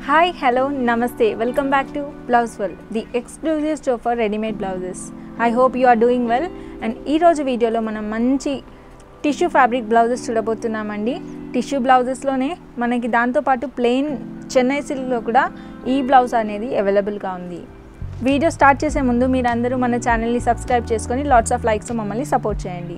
Hi, hello, namaste. Welcome back to Blouse World, the exclusive store for ready-made blouses. I hope you are doing well. And ee roju video lo manam manchi tissue fabric blouses చూడబోతున్నామండి. Tissue blouses లోనే మనకి దాంతో పాటు plain Chennai silk లో కూడా ఈ blouse అనేది available గా ఉంది. వీడియో స్టార్ట్ చేసే ముందు మీరందరూ మన ఛానల్ ని సబ్స్క్రైబ్ చేసుకొని లాట్స్ ఆఫ్ లైక్స్ మమ్మల్ని సపోర్ట్ చేయండి.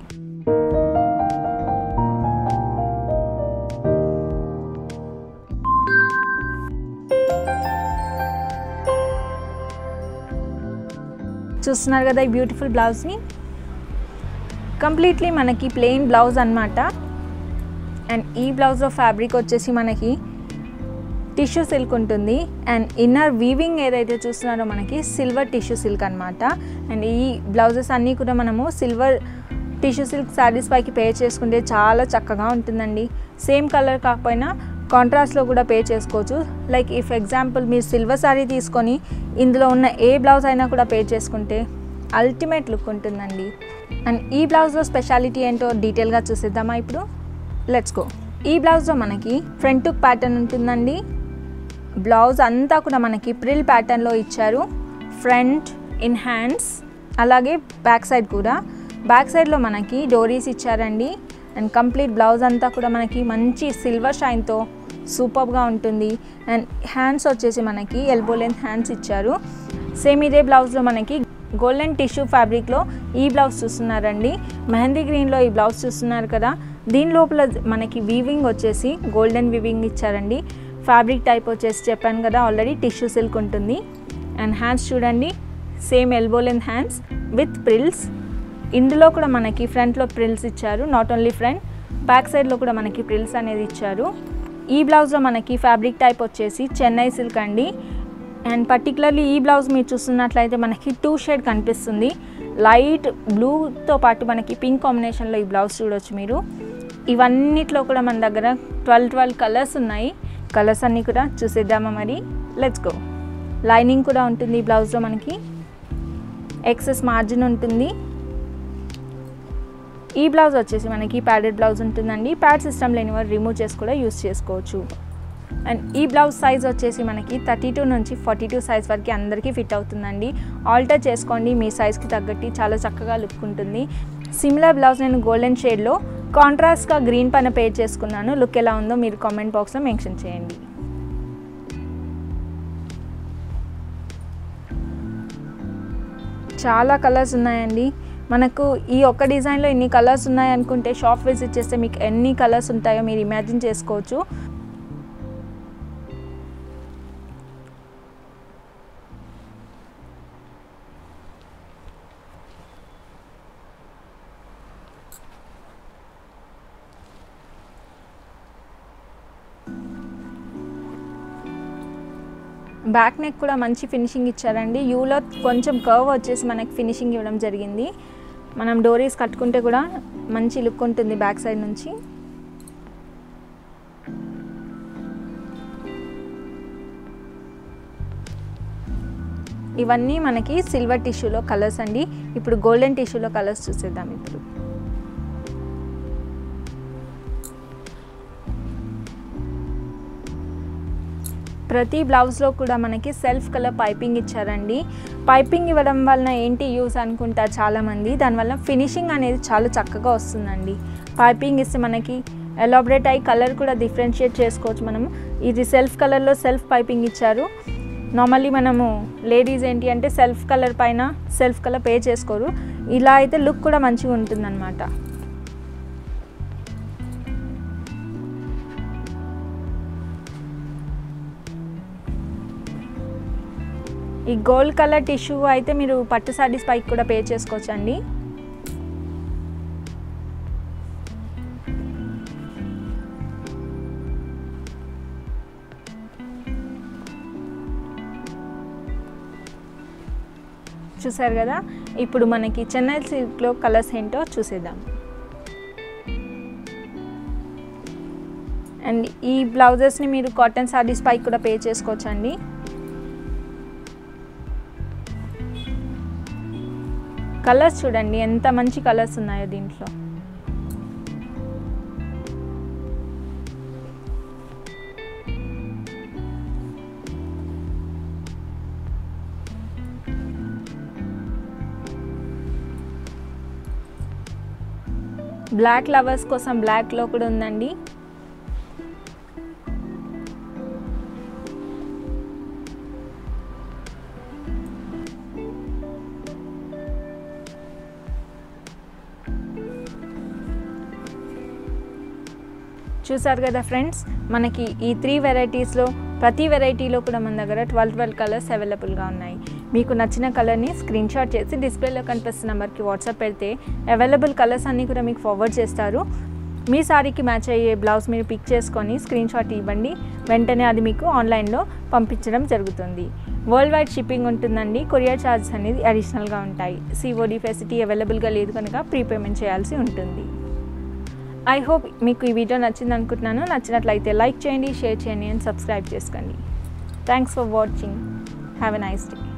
చూస్తున్నారు కదా ఈ బ్యూటిఫుల్ బ్లౌజ్ని. కంప్లీట్లీ మనకి ప్లెయిన్ బ్లౌజ్ అన్నమాట. అండ్ ఈ బ్లౌజ్లో ఫ్యాబ్రిక్ వచ్చేసి మనకి టిష్యూ సిల్క్ ఉంటుంది. అండ్ ఇన్నర్ వీవింగ్ ఏదైతే చూస్తున్నారో మనకి సిల్వర్ టిష్యూ సిల్క్ అనమాట. అండ్ ఈ బ్లౌజెస్ అన్నీ కూడా మనము సిల్వర్ టిష్యూ సిల్క్ శారీస్ పైకి పేర్ చేసుకుంటే చాలా చక్కగా ఉంటుందండి. సేమ్ కలర్ కాకపోయినా కాంట్రాస్ట్లో కూడా పే చేసుకోవచ్చు. లైక్ ఇఫ్ ఎగ్జాంపుల్ మీరు సిల్వర్ శారీ తీసుకొని ఇందులో ఉన్న ఏ బ్లౌజ్ అయినా కూడా పే చేసుకుంటే అల్టిమేట్ లుక్ ఉంటుందండి. అండ్ ఈ బ్లౌజ్లో స్పెషాలిటీ ఏంటో డీటెయిల్గా చూసేద్దామా ఇప్పుడు. Let's go. ఈ బ్లౌజ్లో మనకి ఫ్రంట్ టుక్ ప్యాటర్న్ ఉంటుందండి. బ్లౌజ్ అంతా కూడా మనకి ప్రిల్ ప్యాటర్న్లో ఇచ్చారు. ఫ్రంట్, ఇన్ హ్యాండ్స్, అలాగే బ్యాక్ సైడ్ కూడా. బ్యాక్ సైడ్లో మనకి డోరీస్ ఇచ్చారండి. అండ్ కంప్లీట్ బ్లౌజ్ అంతా కూడా మనకి మంచి సిల్వర్ షైన్తో సూపర్గా ఉంటుంది. అండ్ హ్యాండ్స్ వచ్చేసి మనకి ఎల్బో లెంత్ హ్యాండ్స్ ఇచ్చారు. సేమ్ ఇదే బ్లౌజ్లో మనకి గోల్డెన్ టిష్యూ ఫ్యాబ్రిక్లో ఈ బ్లౌజ్ చూస్తున్నారండి. మెహందీ గ్రీన్లో ఈ బ్లౌజ్ చూస్తున్నారు కదా. దీని లోపల మనకి వీవింగ్ వచ్చేసి గోల్డెన్ వీవింగ్ ఇచ్చారండి. ఫ్యాబ్రిక్ టైప్ వచ్చేసి చెప్పాను కదా ఆల్రెడీ టిష్యూ సిల్క్ ఉంటుంది. అండ్ హ్యాండ్స్ చూడండి, same elbow length hands with frills. ఇందులో కూడా మనకి ఫ్రంట్లో ప్రిల్స్ ఇచ్చారు. నాట్ ఓన్లీ ఫ్రంట్, బ్యాక్ సైడ్లో కూడా మనకి ప్రిల్స్ అనేది ఇచ్చారు. ఈ బ్లౌజ్లో మనకి ఫ్యాబ్రిక్ టైప్ వచ్చేసి చెన్నై సిల్క్ అండి. అండ్ పర్టికులర్లీ ఈ బ్లౌజ్ మీరు చూస్తున్నట్లయితే మనకి 2 షేడ్ కనిపిస్తుంది. లైట్ బ్లూతో పాటు మనకి పింక్ కాంబినేషన్లో ఈ బ్లౌజ్ చూడవచ్చు మీరు. ఇవన్నిట్లో కూడా మన దగ్గర 12 కలర్స్ ఉన్నాయి. కలర్స్ అన్నీ కూడా చూసేద్దామా మరి. Let's go. లైనింగ్ కూడా ఉంటుంది ఈ బ్లౌజ్లో మనకి. ఎక్సెస్ మార్జిన్ ఉంటుంది. ఈ బ్లౌజ్ వచ్చేసి మనకి ప్యాడెడ్ బ్లౌజ్ ఉంటుందండి. ప్యాడ్ సిస్టమ్ లేని వారు రిమూవ్ చేసి కూడా యూస్ చేసుకోవచ్చు. అండ్ ఈ బ్లౌజ్ సైజ్ వచ్చేసి మనకి 32 నుంచి 42 సైజ్ వరకు అందరికీ ఫిట్ అవుతుందండి. ఆల్టర్ చేసుకోండి మీ సైజ్కి తగ్గట్టు, చాలా చక్కగా లుక్ ఉంటుంది. సిమిలర్ బ్లౌజ్ నేను గోల్డెన్ షేడ్లో కాంట్రాస్ట్గా గ్రీన్ పైన పేర్ చేసుకున్నాను. లుక్ ఎలా ఉందో మీరు కామెంట్ బాక్స్లో మెన్షన్ చేయండి. చాలా కలర్స్ ఉన్నాయండి. మనకు ఈ ఒక్క డిజైన్లో ఇన్ని కలర్స్ ఉన్నాయనుకుంటే షాప్ విజిట్ చేస్తే మీకు ఎన్ని కలర్స్ ఉంటాయో మీరు ఇమాజిన్ చేసుకోవచ్చు. బ్యాక్ నెక్ కూడా మంచి ఫినిషింగ్ ఇచ్చారండి. యూలో కొంచెం కర్వ్ వచ్చేసి మనకి ఫినిషింగ్ ఇవ్వడం జరిగింది. మనం డోరీస్ కట్టుకుంటే కూడా మంచి లుక్ ఉంటుంది బ్యాక్ సైడ్ నుంచి. ఇవన్నీ మనకి సిల్వర్ టిష్యూలో కలర్స్ అండి. ఇప్పుడు గోల్డెన్ టిష్యూలో కలర్స్ చూసేద్దాం ఇప్పుడు. ప్రతి బ్లౌజ్లో కూడా మనకి సెల్ఫ్ కలర్ పైపింగ్ ఇచ్చారండి. పైపింగ్ ఇవ్వడం వలన ఏంటి యూస్ అనుకుంటారు చాలామంది. దానివల్ల ఫినిషింగ్ అనేది చాలా చక్కగా వస్తుందండి. పైపింగ్ ఇస్తే మనకి ఎలాబరేట్ అయ్యి కలర్ కూడా డిఫరెన్షియేట్ చేసుకోవచ్చు మనము. ఇది సెల్ఫ్ కలర్లో సెల్ఫ్ పైపింగ్ ఇచ్చారు. నార్మల్లీ మనము లేడీస్ ఏంటి అంటే సెల్ఫ్ కలర్ పైన సెల్ఫ్ కలర్ పే చేసుకోరు. ఇలా అయితే లుక్ కూడా మంచిగా ఉంటుందన్నమాట. ఈ గోల్డ్ కలర్ టిష్యూ అయితే మీరు పట్టు సారీస్ పైకి కూడా పే చేసుకోవచ్చు అండి. చూసారు కదా. ఇప్పుడు మనకి చెన్నై సిల్క్లో కలర్స్ ఏంటో చూసేద్దాం. అండ్ ఈ బ్లౌజెస్ని మీరు కాటన్ సారీస్ పైకి కూడా పే చేసుకోవచ్చు అండి. కలర్స్ చూడండి ఎంత మంచి కలర్స్ ఉన్నాయో దీంట్లో. బ్లాక్ లవర్స్ కోసం బ్లాక్లో కూడా ఉందండి. చూసారు కదా ఫ్రెండ్స్, మనకి ఈ 3 వెరైటీస్లో ప్రతి వెరైటీలో కూడా మన దగ్గర 12 కలర్స్ అవైలబుల్గా ఉన్నాయి. మీకు నచ్చిన కలర్ని స్క్రీన్ షాట్ చేసి డిస్ప్లేలో కనిపిస్తున్న నెంబర్కి వాట్సాప్ పెడితే అవైలబుల్ కలర్స్ అన్నీ కూడా మీకు ఫార్వర్డ్ చేస్తారు. మీ సారీకి మ్యాచ్ అయ్యే బ్లౌజ్ మీరు పిక్ చేసుకొని స్క్రీన్ షాట్ ఇవ్వండి, వెంటనే అది మీకు ఆన్లైన్లో పంపించడం జరుగుతుంది. వరల్డ్ వైడ్ షిప్పింగ్ ఉంటుందండి. కొరియర్ ఛార్జెస్ అనేది అడిషనల్గా ఉంటాయి. COD ఫెసిలిటీ అవైలబుల్గా లేదు కనుక ప్రీపేమెంట్ చేయాల్సి ఉంటుంది. ఐ హోప్ మీకు ఈ వీడియో నచ్చింది అనుకుంటున్నాను. నచ్చినట్లయితే లైక్ చేయండి, షేర్ చేయండి అండ్ సబ్స్క్రైబ్ చేసుకోండి. Thanks for watching. Have a nice day.